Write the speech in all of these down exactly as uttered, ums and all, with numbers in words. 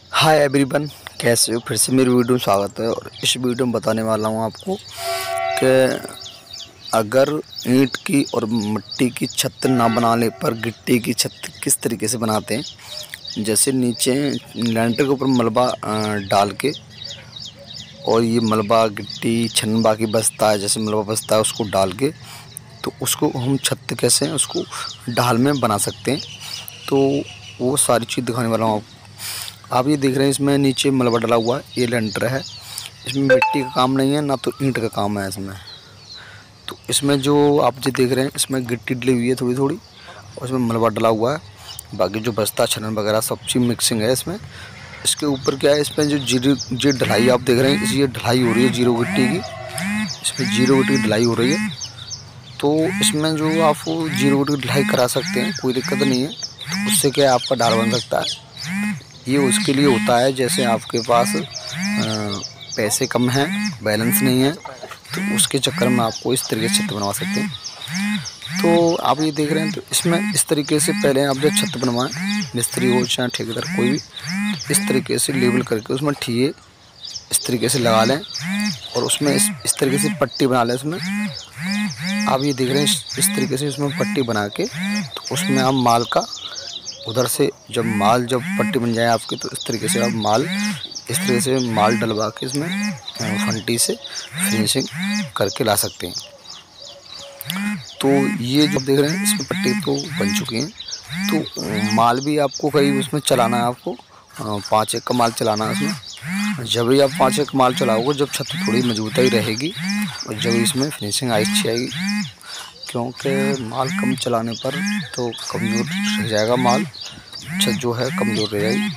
Hi everyone, कैसे हो? फिर से मेरी वीडियो में स्वागत है। और इस वीडियो में बताने वाला हूँ आपको कि अगर ईंट की और मिट्टी की छत ना बनाने पर गिट्टी की छत किस तरीके से बनाते हैं। जैसे नीचे लेंटर के ऊपर मलबा डाल के, और ये मलबा गिट्टी छन बाकी बचता है, जैसे मलबा बचता है उसको डाल के, तो उसको हम छत कैसे उसको ढाल में बना सकते हैं। तो वो सारी चीज़ दिखाने वाला हूँ आपको। आप ये देख रहे हैं, इसमें नीचे मलबा डला हुआ है, ये लेंटर है। इसमें मिट्टी का काम नहीं है, ना तो ईंट का काम है इसमें। तो इसमें जो आप जो देख रहे हैं, इसमें गिट्टी डली हुई है थोड़ी थोड़ी, और इसमें मलबा डला हुआ है। बाकी जो बस्ता छनन वगैरह सब चीज़ मिक्सिंग है इसमें। इसके ऊपर क्या है, इसमें जो जीरो जो ढलाई आप देख रहे हैं, ये ढलाई हो रही है जीरो गिट्टी की। इसमें जीरो गिट्टी की ढलाई हो रही है। तो इसमें जो आप जीरो गिट्टी की ढलाई करा सकते हैं, कोई दिक्कत नहीं है। तो उससे क्या है, आपका ढाल बन सकता है। ये उसके लिए होता है जैसे आपके पास आ, पैसे कम हैं, बैलेंस नहीं है, तो उसके चक्कर में आपको इस तरीके से छत बनवा सकते हैं। तो आप ये देख रहे हैं, तो इसमें इस तरीके से पहले आप जब छत बनवाएं, मिस्त्री हो चाहे ठेकेदार कोई भी, इस तरीके से लेवल करके उसमें ठीए इस तरीके से लगा लें, और उसमें इस इस तरीके से पट्टी बना लें। इसमें आप ये देख रहे हैं, इस, इस तरीके से उसमें पट्टी बना के, तो उसमें आप माल का उधर से जब माल जब पट्टी बन जाए आपकी, तो इस तरीके से आप माल इस तरीके से माल डलवा के इसमें फंटी से फिनिशिंग करके ला सकते हैं। तो ये जो देख रहे हैं, इसमें पट्टी तो बन चुकी हैं। तो माल भी आपको करीब उसमें चलाना है, आपको पाँच एक का माल चलाना है इसमें। जब भी आप पाँच एक माल चलाओगे, जब छत थोड़ी मजबूताई रहेगी और जब इसमें फिनिशिंग अच्छी आएगी। क्योंकि माल कम चलाने पर तो कमज़ोर रह जाएगा, माल छत जो है कमज़ोर रह जाएगी।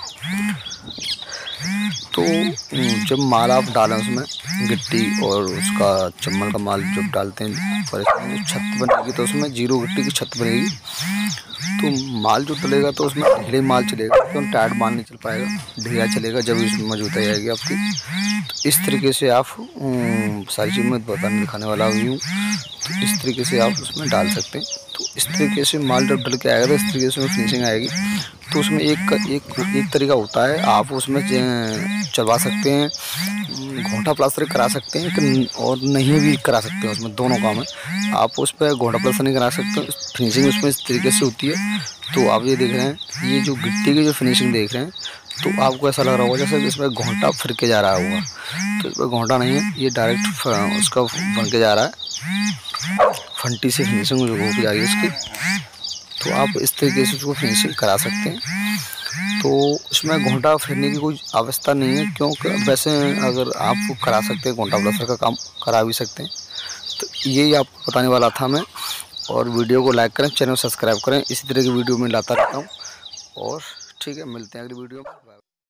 तो जब माल आप डालें उसमें गिट्टी और उसका चम्मल का माल जब डालते हैं ऊपर, इसमें छत बनेगी तो उसमें जीरो गिट्टी की छत बनेगी। तो माल जो चलेगा तो उसमें ढेरे माल चलेगा, क्योंकि टाइट माल नहीं चल पाएगा, ढेरा चलेगा जब इसमें मजबूताई आएगी आपकी। तो इस तरीके से आप सारी चीज़ में बताने दिखाने वाला हूँ। तो इस तरीके से आप उसमें डाल सकते हैं। तो इस तरीके से माल जब डल के आएगा तो इस तरीके से फिनिशिंग आएगी। तो उसमें एक एक एक तरीका होता है, आप उसमें चलवा सकते हैं, घोंटा प्लास्टर करा सकते हैं कि और नहीं भी करा सकते हैं, उसमें दोनों काम है। आप उस पर घोंटा प्लास्टर नहीं करा सकते, फिनिशिंग उसमें इस तरीके से होती है। तो आप ये देख रहे हैं, ये जो गिट्टी की जो फिनिशिंग देख रहे हैं, तो आपको ऐसा लग रहा होगा जैसे इसमें घोंटा फिर के जा रहा होगा। तो इसमें घोंटा नहीं है, ये डायरेक्ट उसका बन के जा रहा है, फंटी से फिनिशिंग जो हो के जा रही है इसकी। तो आप इस तरीके से उसको फिनिशिंग करा सकते हैं। तो इसमें घोंटा फिरने की कोई आवश्यकता नहीं है, क्योंकि वैसे अगर आप करा सकते हैं, घोंटा प्लास्टर का काम करा भी सकते हैं। तो यही आपको बताने वाला था मैं। और वीडियो को लाइक करें, चैनल सब्सक्राइब करें, इसी तरह की वीडियो में लाता रहता हूँ। और ठीक है, मिलते हैं अगली वीडियो में।